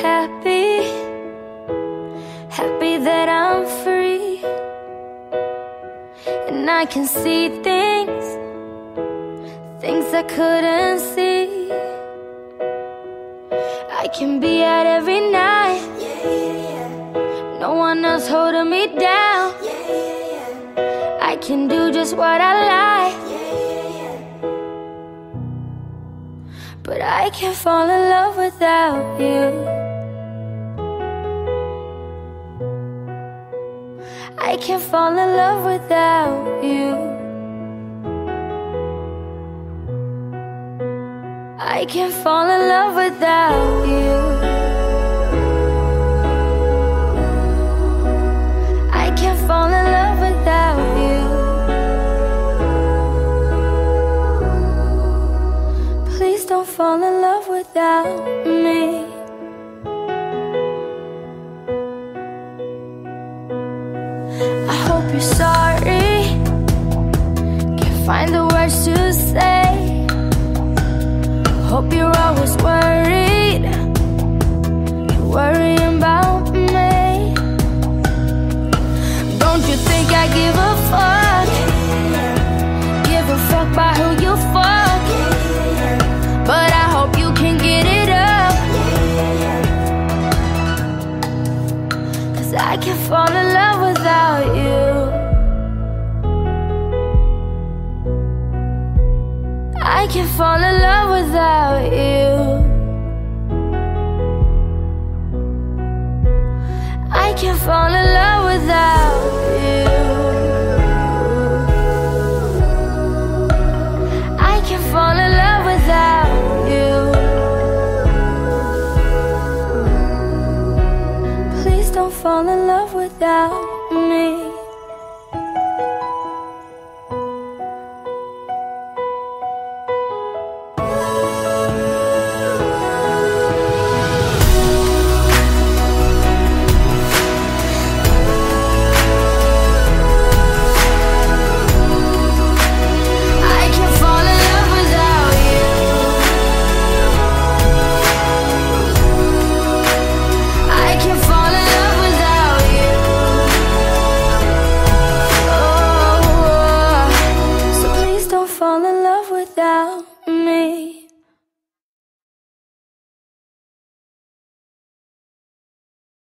happy, happy that I'm free, and I can see things I couldn't see. I can be out every night, no one else holding me down. I can do just what I like, but I can't fall in love without you. I can't fall in love without you. I can't fall in love without you. I can't fall in love without you. Please don't fall in love without me. I hope you're sorry, can't find the words to say. Hope you're always worried, you're worrying about me. Don't you think I give a fuck? Give a fuck about who you fuck. But I hope you can get it up, 'cause I can't fall in love without you. I can't fall in love without you. I can't fall in love without you. I can't fall in love without you. Please don't fall in love without